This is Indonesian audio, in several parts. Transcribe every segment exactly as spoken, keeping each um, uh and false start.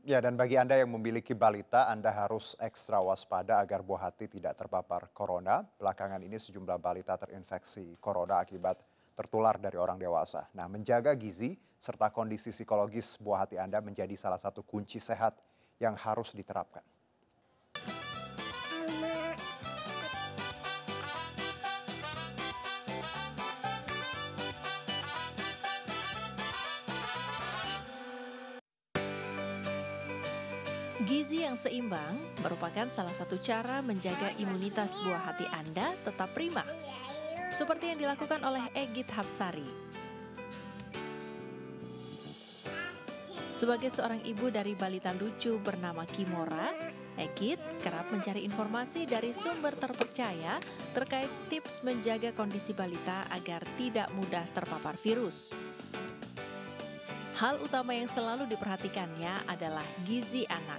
Ya, dan bagi Anda yang memiliki balita, Anda harus ekstra waspada agar buah hati tidak terpapar corona. Belakangan ini sejumlah balita terinfeksi corona akibat tertular dari orang dewasa. Nah, menjaga gizi serta kondisi psikologis buah hati Anda menjadi salah satu kunci sehat yang harus diterapkan. Gizi yang seimbang merupakan salah satu cara menjaga imunitas buah hati Anda tetap prima. Seperti yang dilakukan oleh Egit Hapsari. Sebagai seorang ibu dari balita lucu bernama Kimora, Egit kerap mencari informasi dari sumber terpercaya terkait tips menjaga kondisi balita agar tidak mudah terpapar virus. Hal utama yang selalu diperhatikannya adalah gizi anak.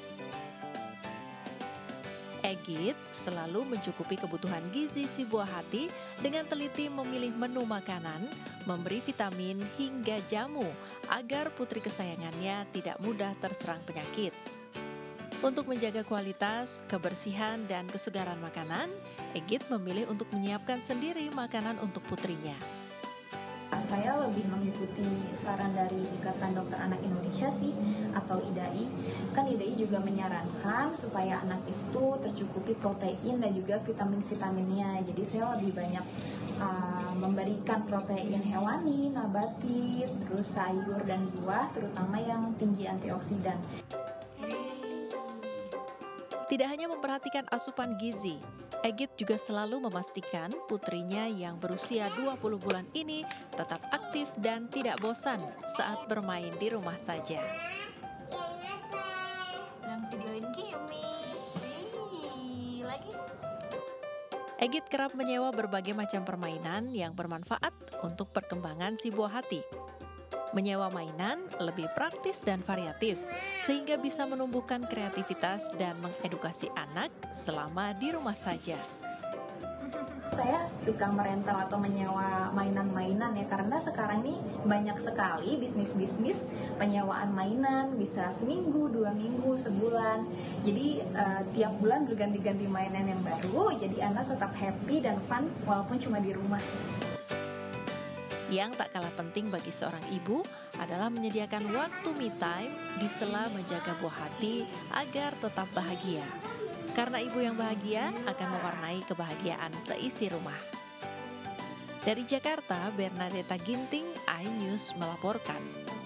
Egit selalu mencukupi kebutuhan gizi si buah hati dengan teliti memilih menu makanan, memberi vitamin hingga jamu agar putri kesayangannya tidak mudah terserang penyakit. Untuk menjaga kualitas, kebersihan, dan kesegaran makanan, Egit memilih untuk menyiapkan sendiri makanan untuk putrinya. Saya lebih mengikuti saran dari Ikatan Dokter Anak Indonesia sih, atau I D A I. Kan I D A I juga menyarankan supaya anak itu tercukupi protein dan juga vitamin-vitaminnya. Jadi saya lebih banyak uh, memberikan protein hewani, nabati, terus sayur dan buah, terutama yang tinggi antioksidan. Tidak hanya memperhatikan asupan gizi, Egit juga selalu memastikan putrinya yang berusia dua puluh bulan ini tetap aktif dan tidak bosan saat bermain di rumah saja. Yang videoin Kimi. Lagi. Egit kerap menyewa berbagai macam permainan yang bermanfaat untuk perkembangan si buah hati. Menyewa mainan lebih praktis dan variatif, sehingga bisa menumbuhkan kreativitas dan mengedukasi anak selama di rumah saja. Saya suka merental atau menyewa mainan-mainan ya, karena sekarang ini banyak sekali bisnis-bisnis penyewaan mainan, bisa seminggu, dua minggu, sebulan. Jadi uh, tiap bulan berganti-ganti mainan yang baru, jadi anak tetap happy dan fun walaupun cuma di rumah. Yang tak kalah penting bagi seorang ibu adalah menyediakan waktu me time di sela menjaga buah hati agar tetap bahagia. Karena ibu yang bahagia akan mewarnai kebahagiaan seisi rumah. Dari Jakarta, Bernadetta Ginting, iNews melaporkan.